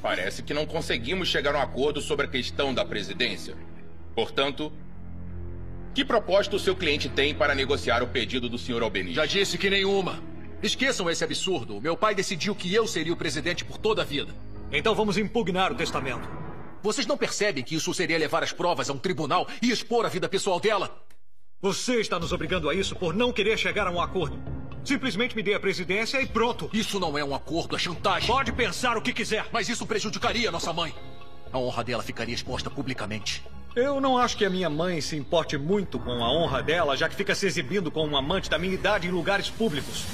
Parece que não conseguimos chegar a um acordo sobre a questão da presidência. Portanto, que proposta o seu cliente tem para negociar o pedido do Sr. Albeniz? Já disse que nenhuma. Esqueçam esse absurdo. Meu pai decidiu que eu seria o presidente por toda a vida. Então vamos impugnar o testamento. Vocês não percebem que isso seria levar as provas a um tribunal e expor a vida pessoal dela? Você está nos obrigando a isso por não querer chegar a um acordo. Simplesmente me dê a presidência e pronto. Isso não é um acordo, é chantagem. Pode pensar o que quiser. Mas isso prejudicaria nossa mãe. A honra dela ficaria exposta publicamente. Eu não acho que a minha mãe se importe muito com a honra dela, já que fica se exibindo com um amante da minha idade em lugares públicos.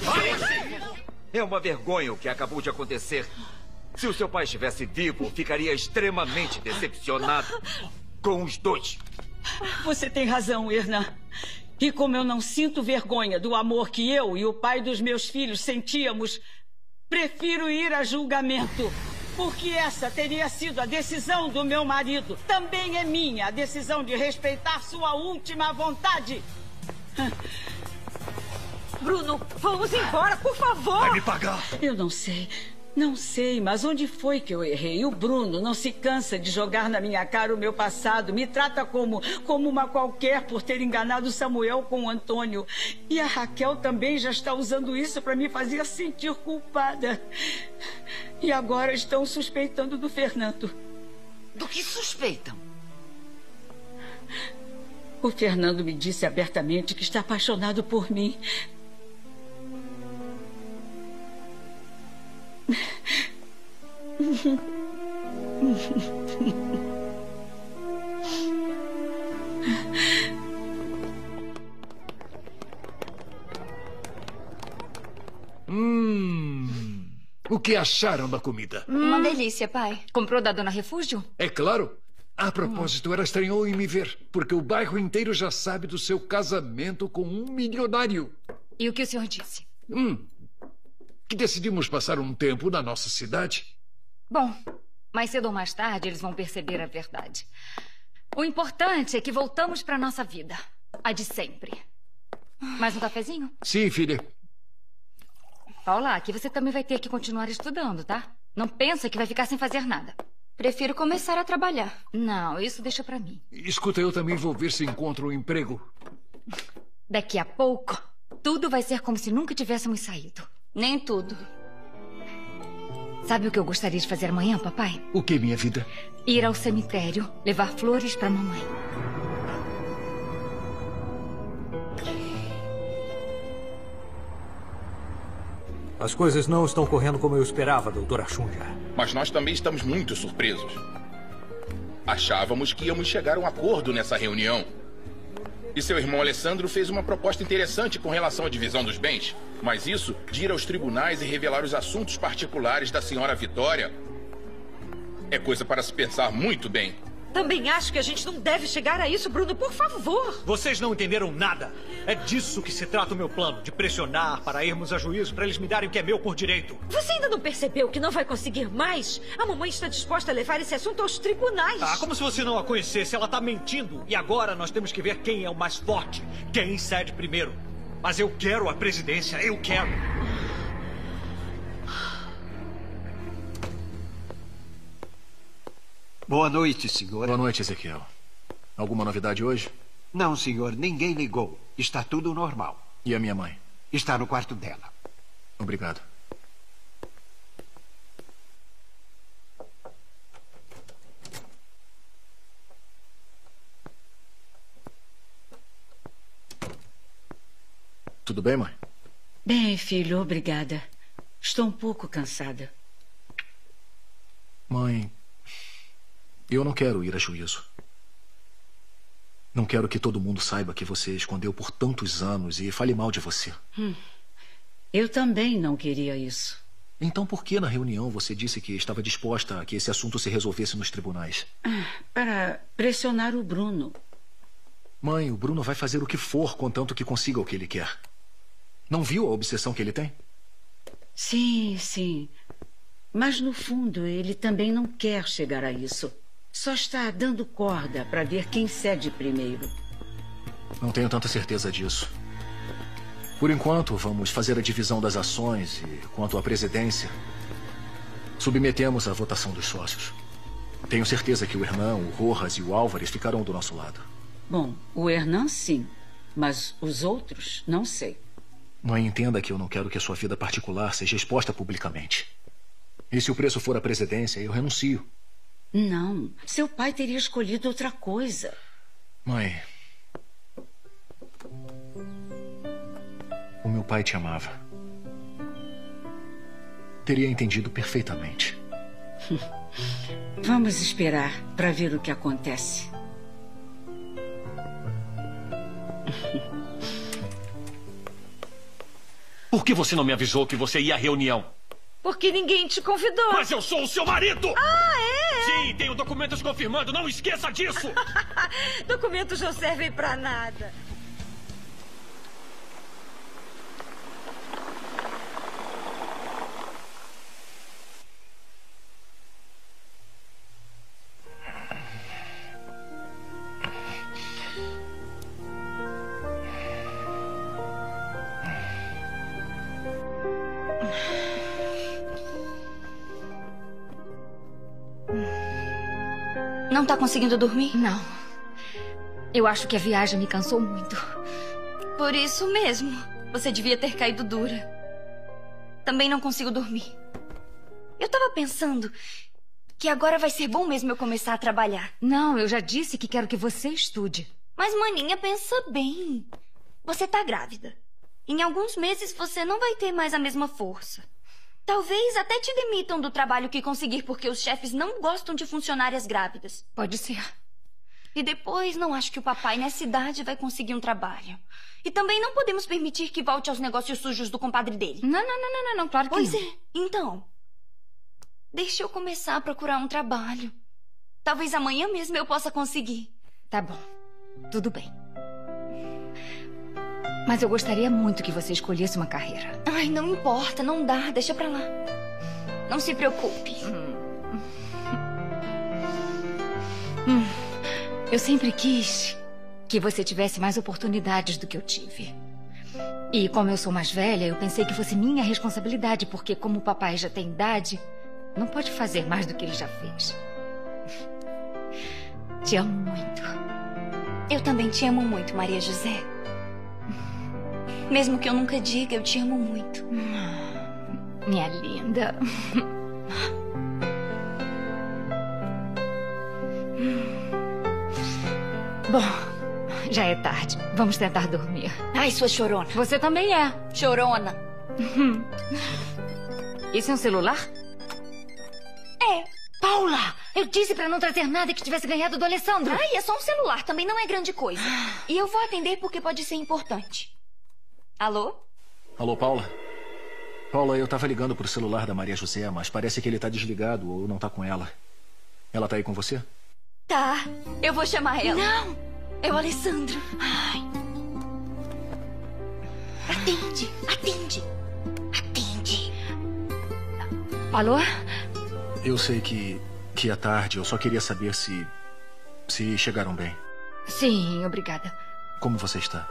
É uma vergonha o que acabou de acontecer. Se o seu pai estivesse vivo, ficaria extremamente decepcionado com os dois. Você tem razão, Hernan. E como eu não sinto vergonha do amor que eu e o pai dos meus filhos sentíamos, prefiro ir a julgamento. Porque essa teria sido a decisão do meu marido. Também é minha a decisão de respeitar sua última vontade. Bruno, vamos embora, por favor! Vai me pagar! Eu não sei. Não sei, mas onde foi que eu errei? O Bruno não se cansa de jogar na minha cara o meu passado. Me trata como uma qualquer por ter enganado Samuel com o Antônio. E a Raquel também já está usando isso para me fazer sentir culpada. E agora estão suspeitando do Fernando. Do que suspeitam? O Fernando me disse abertamente que está apaixonado por mim. O que acharam da comida? Uma delícia, pai. Comprou da Dona Refúgio? É claro. A propósito, ela estranhou em me ver, porque o bairro inteiro já sabe do seu casamento com um milionário. E o que o senhor disse? Que decidimos passar um tempo na nossa cidade. Bom, mais cedo ou mais tarde eles vão perceber a verdade. O importante é que voltamos para nossa vida. A de sempre. Mais um cafezinho? Sim, filha. Paula, aqui você também vai ter que continuar estudando, tá? Não pensa que vai ficar sem fazer nada. Prefiro começar a trabalhar. Não, isso deixa pra mim. Escuta, eu também vou ver se encontro um emprego. Daqui a pouco, tudo vai ser como se nunca tivéssemos saído. Nem tudo. Sabe o que eu gostaria de fazer amanhã, papai? O que, minha vida? Ir ao cemitério, levar flores pra mamãe. As coisas não estão correndo como eu esperava, doutora Xundia. Mas nós também estamos muito surpresos. Achávamos que íamos chegar a um acordo nessa reunião. E seu irmão Alessandro fez uma proposta interessante com relação à divisão dos bens. Mas isso, de ir aos tribunais e revelar os assuntos particulares da senhora Vitória, é coisa para se pensar muito bem. Também acho que a gente não deve chegar a isso, Bruno, por favor. Vocês não entenderam nada. É disso que se trata o meu plano, de pressionar para irmos a juízo para eles me darem o que é meu por direito. Você ainda não percebeu que não vai conseguir mais? A mamãe está disposta a levar esse assunto aos tribunais. Como se você não a conhecesse. Ela está mentindo. E agora nós temos que ver quem é o mais forte. Quem cede primeiro. Mas eu quero a presidência. Eu quero. Boa noite, senhor. Boa noite, Ezequiel. Alguma novidade hoje? Não, senhor. Ninguém ligou. Está tudo normal. E a minha mãe? Está no quarto dela. Obrigado. Tudo bem, mãe? Bem, filho, obrigada. Estou um pouco cansada. Mãe, eu não quero ir a juízo. Não quero que todo mundo saiba que você escondeu por tantos anos e fale mal de você. Eu também não queria isso. Então por que na reunião você disse que estava disposta a que esse assunto se resolvesse nos tribunais? Para pressionar o Bruno. Mãe, o Bruno vai fazer o que for, contanto que consiga o que ele quer. Não viu a obsessão que ele tem? Sim, sim. Mas no fundo ele também não quer chegar a isso. Só está dando corda para ver quem cede primeiro. Não tenho tanta certeza disso. Por enquanto, vamos fazer a divisão das ações e, quanto à presidência, Submetemos à votação dos sócios. Tenho certeza que o Hernan, o Rojas e o Álvares ficarão do nosso lado. Bom, o Hernan sim, mas os outros não sei. Mãe, entenda que eu não quero que a sua vida particular seja exposta publicamente. E se o preço for a presidência, eu renuncio. Não, seu pai teria escolhido outra coisa. Mãe, o meu pai te amava. Teria entendido perfeitamente. Vamos esperar para ver o que acontece. Por que você não me avisou que você ia à reunião? Porque ninguém te convidou. Mas eu sou o seu marido! Ah, é? Sim, tenho documentos confirmando. Não esqueça disso! Documentos não servem pra nada. Não tá conseguindo dormir? Não. Eu acho que a viagem me cansou muito. Por isso mesmo. Você devia ter caído dura. Também não consigo dormir. Eu tava pensando que agora vai ser bom mesmo eu começar a trabalhar. Não, eu já disse que quero que você estude. Mas, maninha, pensa bem. Você tá grávida. Em alguns meses você não vai ter mais a mesma força. Talvez até te demitam do trabalho que conseguir porque os chefes não gostam de funcionárias grávidas. Pode ser. E depois não acho que o papai nessa idade vai conseguir um trabalho. E também não podemos permitir que volte aos negócios sujos do compadre dele. Não, claro que não. Pois é. Então, deixa eu começar a procurar um trabalho. Talvez amanhã mesmo eu possa conseguir. Tá bom. Tudo bem. Mas eu gostaria muito que você escolhesse uma carreira. Ai, não importa, não dá, deixa pra lá. Não se preocupe. Eu sempre quis que você tivesse mais oportunidades do que eu tive. E como eu sou mais velha, eu pensei que fosse minha responsabilidade, porque como o papai já tem idade, não pode fazer mais do que ele já fez. Te amo muito. Eu também te amo muito, Maria José. Mesmo que eu nunca diga, eu te amo muito. Minha linda. Bom, já é tarde. Vamos tentar dormir. Ai, sua chorona. Você também é. Chorona. Isso é um celular? É. Paula, eu disse pra não trazer nada que tivesse ganhado do Alessandro. Ai, é só um celular, também não é grande coisa. E eu vou atender porque pode ser importante. Alô? Alô, Paula? Paula, eu tava ligando pro celular da Maria José, mas parece que ele tá desligado ou não tá com ela. Ela tá aí com você? Tá, eu vou chamar ela. Não! É o Alessandro. Ai. Atende, atende. Atende. Alô? Eu sei que é tarde, eu só queria saber se chegaram bem. Sim, obrigada. Como você está?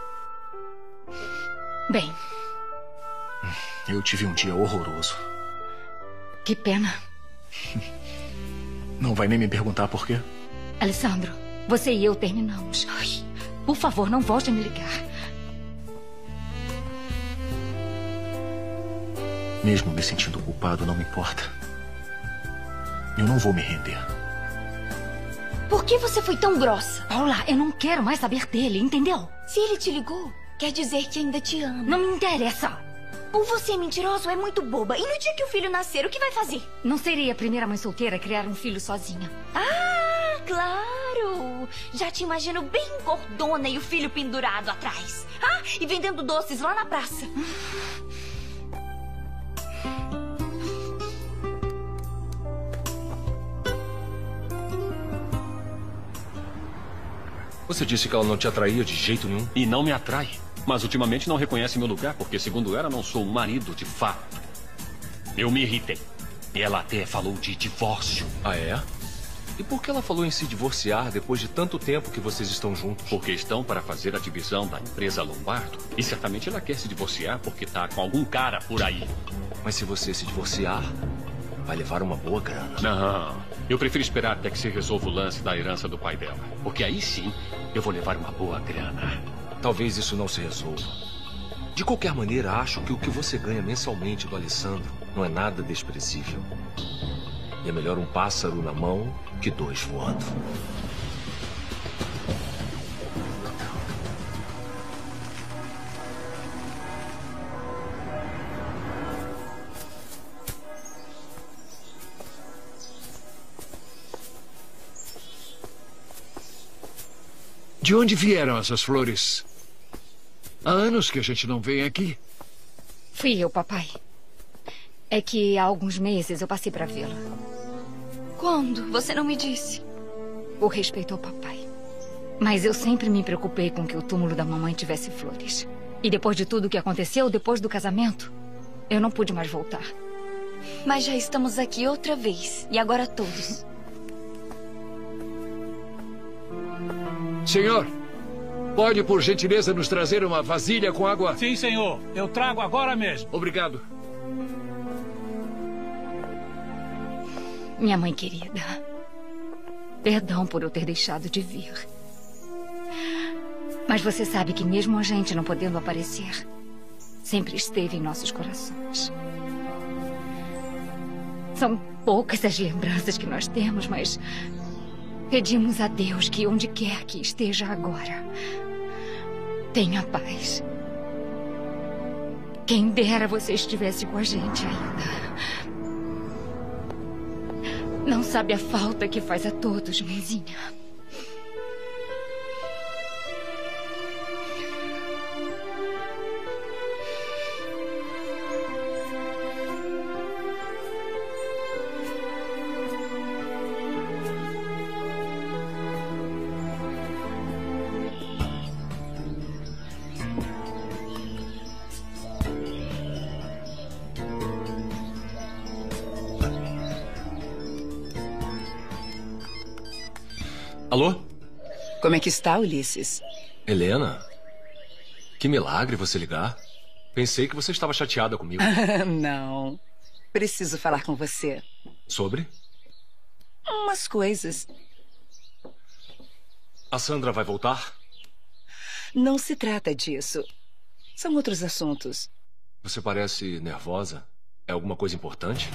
Bem. Eu tive um dia horroroso. Que pena. Não vai nem me perguntar por quê? Alessandro, você e eu terminamos. Ai, por favor, não volte a me ligar. Mesmo me sentindo culpado, não me importa. Eu não vou me render. Por que você foi tão grossa? Paula, eu não quero mais saber dele, entendeu? Se ele te ligou, quer dizer que ainda te ama. Não me interessa. Ou você é mentirosa ou é muito boba. E no dia que o filho nascer, o que vai fazer? Não seria a primeira mãe solteira a criar um filho sozinha. Ah, claro! Já te imagino bem gordona e o filho pendurado atrás. Ah, e vendendo doces lá na praça. Você disse que ela não te atraía de jeito nenhum? E não me atrai. Mas ultimamente não reconhece meu lugar, porque segundo ela, não sou um marido de fato. Eu me irritei. E ela até falou de divórcio. Ah, é? E por que ela falou em se divorciar depois de tanto tempo que vocês estão juntos? Porque estão para fazer a divisão da empresa Lombardo. E certamente ela quer se divorciar porque tá com algum cara por aí. Mas se você se divorciar, vai levar uma boa grana. Não, eu prefiro esperar até que se resolva o lance da herança do pai dela. Porque aí sim, eu vou levar uma boa grana. Talvez isso não se resolva. De qualquer maneira, acho que o que você ganha mensalmente do Alessandro não é nada desprezível. E é melhor um pássaro na mão que 2 voando. De onde vieram essas flores? Há anos que a gente não vem aqui. Fui eu, papai. É que há alguns meses eu passei para vê-la. Quando? Você não me disse. Por respeito ao papai. Mas eu sempre me preocupei com que o túmulo da mamãe tivesse flores. E depois de tudo o que aconteceu, depois do casamento, eu não pude mais voltar. Mas já estamos aqui outra vez. E agora todos. Senhor, pode por gentileza nos trazer uma vasilha com água? Sim, senhor. Eu trago agora mesmo. Obrigado. Minha mãe querida, perdão por eu ter deixado de vir. Mas você sabe que mesmo a gente não podendo aparecer, sempre esteve em nossos corações. São poucas as lembranças que nós temos, mas pedimos a Deus que onde quer que esteja agora, tenha paz. Quem dera você estivesse com a gente ainda. Não sabe a falta que faz a todos, mãezinha. Alô? Como é que está, Ulisses? Helena? Que milagre você ligar. Pensei que você estava chateada comigo. Não. Preciso falar com você. Sobre? Umas coisas. A Sandra vai voltar? Não se trata disso. São outros assuntos. Você parece nervosa. É alguma coisa importante?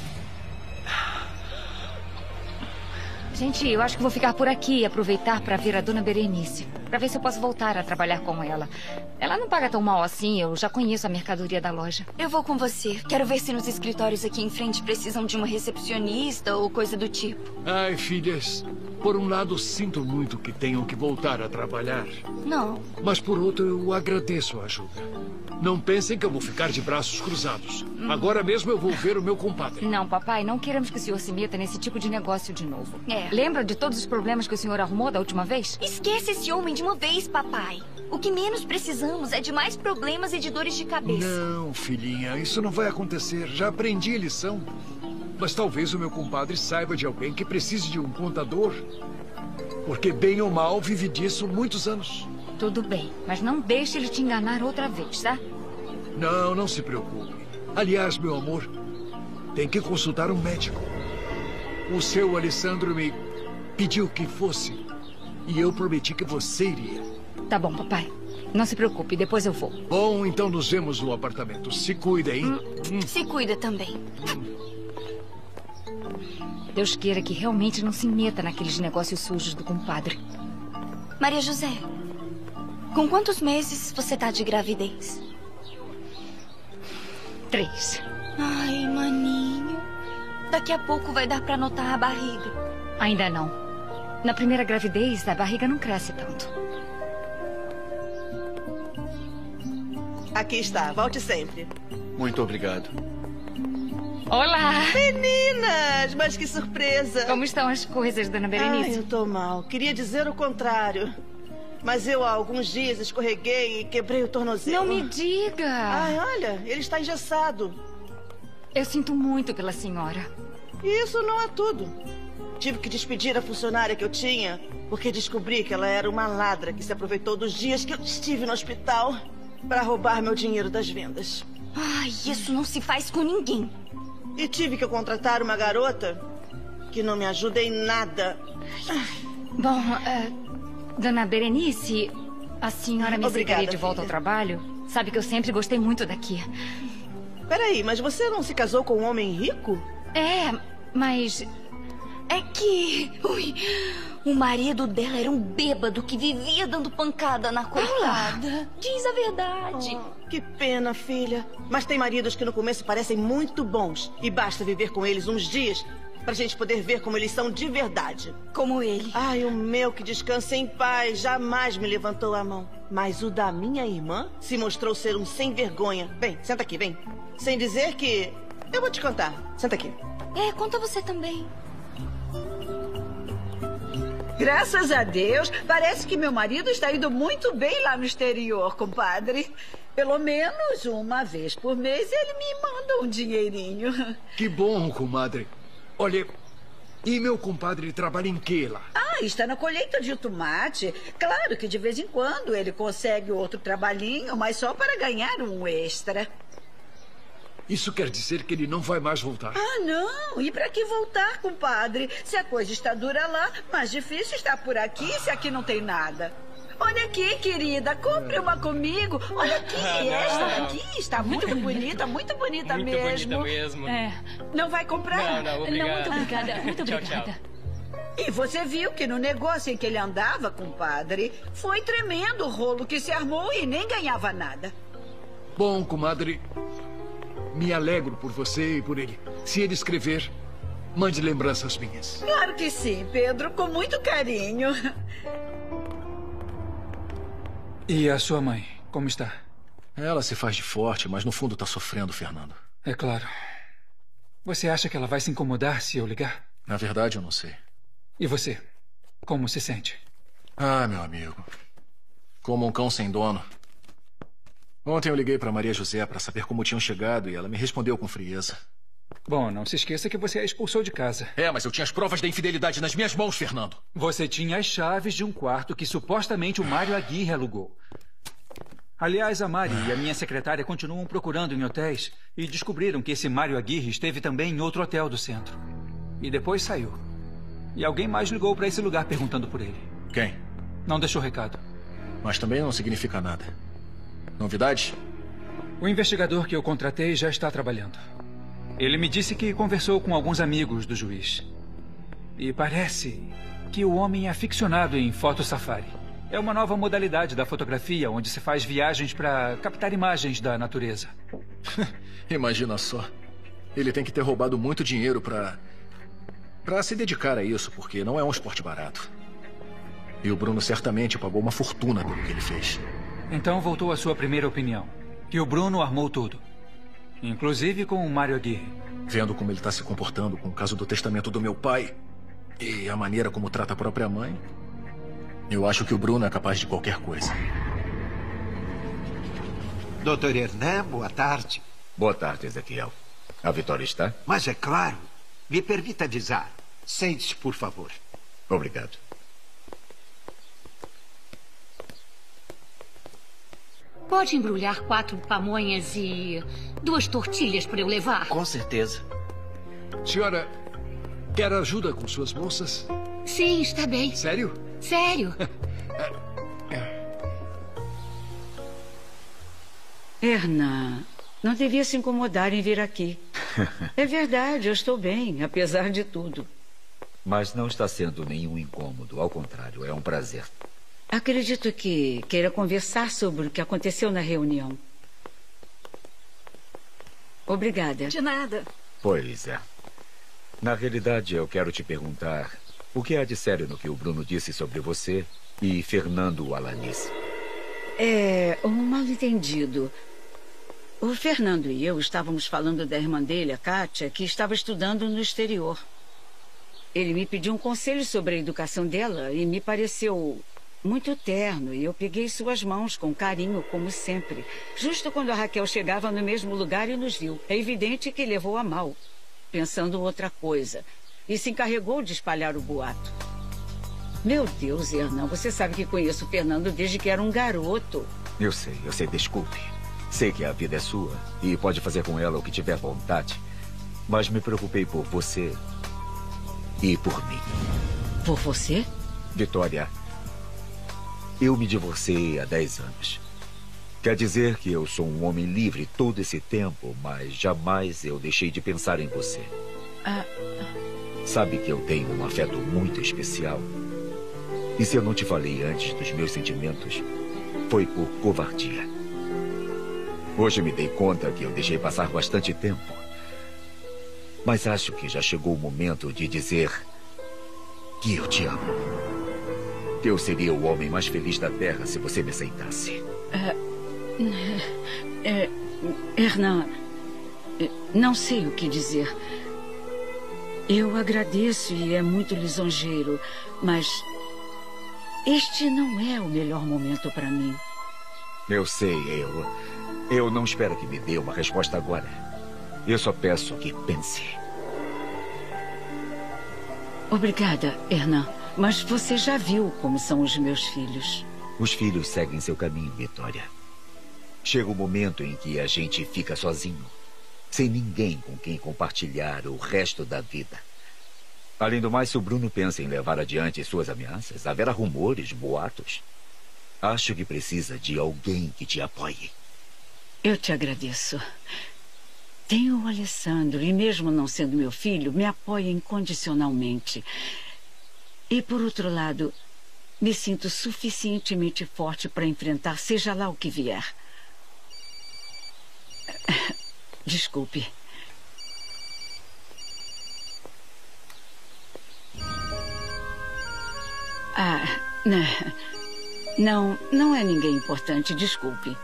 Gente, eu acho que vou ficar por aqui e aproveitar para ver a dona Berenice. Para ver se eu posso voltar a trabalhar com ela. Ela não paga tão mal assim, eu já conheço a mercadoria da loja. Eu vou com você. Quero ver se nos escritórios aqui em frente precisam de uma recepcionista ou coisa do tipo. Ai, filhas. Por um lado, sinto muito que tenham que voltar a trabalhar. Não. Mas por outro, eu agradeço a ajuda. Não pensem que eu vou ficar de braços cruzados. Agora mesmo eu vou ver o meu compadre. Não, papai, não queremos que o senhor se meta nesse tipo de negócio de novo. É. Lembra de todos os problemas que o senhor arrumou da última vez? Esquece esse homem de uma vez, papai. O que menos precisamos é de mais problemas e de dores de cabeça. Não, filhinha, isso não vai acontecer. Já aprendi a lição. Mas talvez o meu compadre saiba de alguém que precise de um contador. Porque, bem ou mal, vive disso muitos anos. Tudo bem, mas não deixe ele te enganar outra vez, tá? Não, não se preocupe. Aliás, meu amor, tem que consultar um médico. O seu Alessandro me pediu que fosse. E eu prometi que você iria. Tá bom, papai. Não se preocupe, depois eu vou. Bom, então nos vemos no apartamento. Se cuida, hein? Se cuida também. Deus queira que realmente não se meta naqueles negócios sujos do compadre. Maria José, com quantos meses você tá de gravidez? 3. Ai, maninho. Daqui a pouco vai dar pra notar a barriga. Ainda não. Na primeira gravidez, a barriga não cresce tanto. Aqui está. Volte sempre. Muito obrigado. Olá! Meninas! Mas que surpresa! Como estão as coisas, dona Berenice? Ai, eu tô mal. Queria dizer o contrário. Mas eu há alguns dias escorreguei e quebrei o tornozelo. Não me diga! Ai, olha, ele está engessado. Eu sinto muito pela senhora. Isso não é tudo. Tive que despedir a funcionária que eu tinha, porque descobri que ela era uma ladra que se aproveitou dos dias que eu estive no hospital para roubar meu dinheiro das vendas. Ai, isso não se faz com ninguém. E tive que contratar uma garota que não me ajuda em nada. Bom, dona Berenice, a senhora me aceitaria de volta filha. ao trabalho? Sabe que eu sempre gostei muito daqui. Peraí, mas você não se casou com um homem rico? É, mas... É que... Ui, o marido dela era um bêbado que vivia dando pancada na coitada. Diz a verdade. Que pena, filha. Mas tem maridos que no começo parecem muito bons. E basta viver com eles uns dias pra gente poder ver como eles são de verdade. Como ele. Ai, o meu que descansa em paz jamais me levantou a mão. Mas o da minha irmã se mostrou ser um sem vergonha. Vem, senta aqui, vem. Sem dizer que... Eu vou te contar. Senta aqui. Conta você também. Graças a Deus, parece que meu marido está indo muito bem lá no exterior, compadre. Pelo menos uma vez por mês ele me manda um dinheirinho. Que bom, comadre. Olha, e meu compadre trabalha em que lá? Está na colheita de tomate. Claro que de vez em quando ele consegue outro trabalhinho, mas só para ganhar um extra. Isso quer dizer que ele não vai mais voltar? Não. E para que voltar, compadre? Se a coisa está dura lá, mais difícil está por aqui, se aqui não tem nada. Olha aqui, querida, compre uma comigo. Olha aqui, esta daqui está muito bonita mesmo. Bonita mesmo. Não vai comprar? Não, obrigado. Não, muito obrigada, muito Tchau, obrigada. E você viu que no negócio em que ele andava, compadre, foi tremendo o rolo que se armou e nem ganhava nada. Bom, comadre, me alegro por você e por ele. Se ele escrever, mande lembranças minhas. Claro que sim, Pedro, com muito carinho. E a sua mãe, como está? Ela se faz de forte, mas no fundo está sofrendo, Fernando. É claro. Você acha que ela vai se incomodar se eu ligar? Na verdade, eu não sei. E você? Como se sente? Ah, meu amigo. Como um cão sem dono. Ontem eu liguei para Maria José para saber como tinham chegado e ela me respondeu com frieza. Bom, não se esqueça que você a expulsou de casa. Mas eu tinha as provas da infidelidade nas minhas mãos, Fernando. Você tinha as chaves de um quarto que supostamente o Mário Aguirre alugou. Aliás, a Mari e a minha secretária continuam procurando em hotéis e descobriram que esse Mário Aguirre esteve também em outro hotel do centro. E depois saiu. E alguém mais ligou para esse lugar perguntando por ele. Quem? Não deixou recado. Mas também não significa nada. Novidade? O investigador que eu contratei já está trabalhando. Ele me disse que conversou com alguns amigos do juiz. E parece que o homem é aficionado em foto safari. É uma nova modalidade da fotografia onde se faz viagens para captar imagens da natureza. Imagina só. Ele tem que ter roubado muito dinheiro para se dedicar a isso, porque não é um esporte barato. E o Bruno certamente pagou uma fortuna pelo que ele fez. Então voltou à sua primeira opinião. Que o Bruno armou tudo. Inclusive com o Mário Aguirre. Vendo como ele está se comportando com o caso do testamento do meu pai e a maneira como trata a própria mãe, eu acho que o Bruno é capaz de qualquer coisa. Doutor Hernan, boa tarde. Boa tarde, Ezequiel. A Vitória está? Mas é claro. Me permita avisar. Sente-se, por favor. Obrigado. Pode embrulhar 4 pamonhas e 2 tortilhas para eu levar? Com certeza. Senhora, quer ajuda com suas bolsas? Sim, está bem. Sério? Sério. Hernan, não devia se incomodar em vir aqui. É verdade, eu estou bem, apesar de tudo. Mas não está sendo nenhum incômodo. Ao contrário, é um prazer. Acredito que queira conversar sobre o que aconteceu na reunião. Obrigada. De nada. Pois é. Na realidade, eu quero te perguntar o que há de sério no que o Bruno disse sobre você e Fernando Alanis. É um mal-entendido. O Fernando e eu estávamos falando da irmã dele, a Kátia, que estava estudando no exterior. Ele me pediu um conselho sobre a educação dela e me pareceu muito terno, e eu peguei suas mãos com carinho, como sempre. Justo quando a Raquel chegava no mesmo lugar e nos viu. É evidente que levou a mal, pensando outra coisa, e se encarregou de espalhar o boato. Meu Deus, Hernan, você sabe que conheço o Fernando desde que era um garoto. Eu sei, desculpe. Sei que a vida é sua e pode fazer com ela o que tiver vontade. Mas me preocupei por você e por mim. Por você? Vitória, eu me divorciei há 10 anos. Quer dizer que eu sou um homem livre todo esse tempo, mas jamais eu deixei de pensar em você. Sabe que eu tenho um afeto muito especial. E se eu não te falei antes dos meus sentimentos, foi por covardia. Hoje me dei conta que eu deixei passar bastante tempo. Mas acho que já chegou o momento de dizer que eu te amo. Eu seria o homem mais feliz da Terra se você me aceitasse. Hernan, não sei o que dizer. Eu agradeço e é muito lisonjeiro, mas este não é o melhor momento para mim. Eu sei, eu não espero que me dê uma resposta agora. Eu só peço que pense. Obrigada, Hernan, mas você já viu como são os meus filhos. Os filhos seguem seu caminho, Vitória. Chega o momento em que a gente fica sozinho, sem ninguém com quem compartilhar o resto da vida. Além do mais, se o Bruno pensa em levar adiante suas ameaças, haverá rumores, boatos. Acho que precisa de alguém que te apoie. Eu te agradeço. Tenho o Alessandro e, mesmo não sendo meu filho, me apoia incondicionalmente. E, por outro lado, me sinto suficientemente forte para enfrentar seja lá o que vier. Desculpe. Não é ninguém importante, desculpe.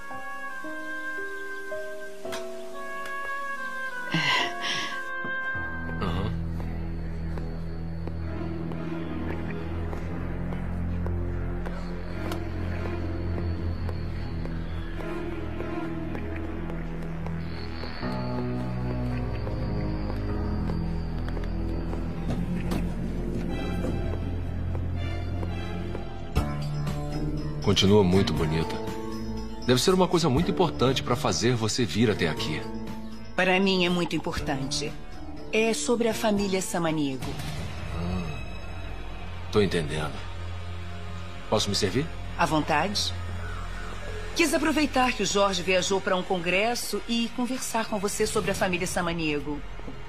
Continua muito bonita. Deve ser uma coisa muito importante para fazer você vir até aqui. Para mim é muito importante. É sobre a família Samaniego. Tô entendendo. Posso me servir? À vontade. Quis aproveitar que o Jorge viajou para um congresso e conversar com você sobre a família Samaniego.